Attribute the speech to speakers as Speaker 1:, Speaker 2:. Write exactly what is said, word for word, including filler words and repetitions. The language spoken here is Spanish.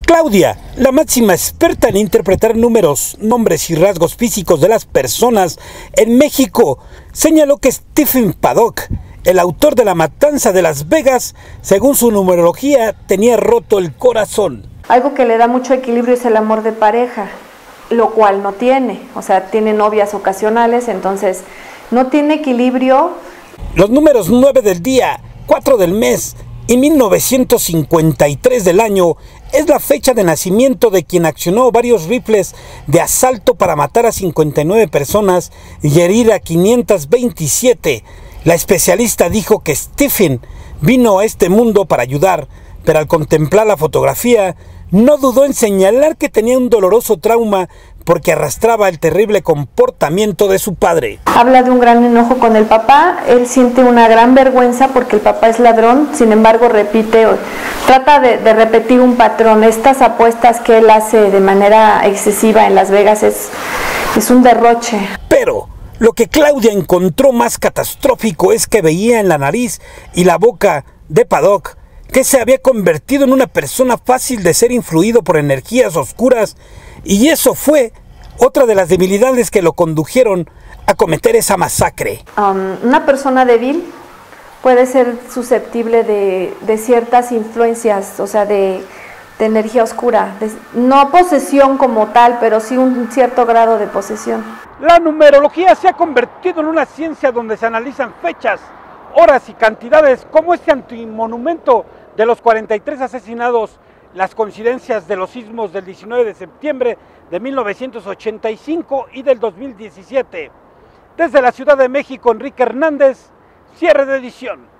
Speaker 1: Claudia, la máxima experta en interpretar números, nombres y rasgos físicos de las personas en México, señaló que Stephen Paddock, el autor de La Matanza de Las Vegas, según su numerología, tenía roto el corazón.
Speaker 2: Algo que le da mucho equilibrio es el amor de pareja, lo cual no tiene, o sea, tiene novias ocasionales, entonces no tiene equilibrio.
Speaker 1: Los números nueve del día, cuatro del mes y mil novecientos cincuenta y tres del año es la fecha de nacimiento de quien accionó varios rifles de asalto para matar a cincuenta y nueve personas y herir a quinientas veintisiete. La especialista dijo que Stephen vino a este mundo para ayudar, pero al contemplar la fotografía no dudó en señalar que tenía un doloroso trauma porque arrastraba el terrible comportamiento de su padre.
Speaker 2: Habla de un gran enojo con el papá, él siente una gran vergüenza porque el papá es ladrón, sin embargo repite, trata de, de repetir un patrón. Estas apuestas que él hace de manera excesiva en Las Vegas es, es un derroche.
Speaker 1: Pero lo que Claudia encontró más catastrófico es que veía en la nariz y la boca de Paddock que se había convertido en una persona fácil de ser influido por energías oscuras, y eso fue otra de las debilidades que lo condujeron a cometer esa masacre.
Speaker 2: Um, una persona débil puede ser susceptible de, de ciertas influencias, o sea, de, de energía oscura, de, no posesión como tal, pero sí un cierto grado de posesión.
Speaker 1: La numerología se ha convertido en una ciencia donde se analizan fechas, horas y cantidades, como este antimonumento de los cuarenta y tres asesinados, las coincidencias de los sismos del diecinueve de septiembre de mil novecientos ochenta y cinco y del dos mil diecisiete. Desde la Ciudad de México, Enrique Hernández, cierre de edición.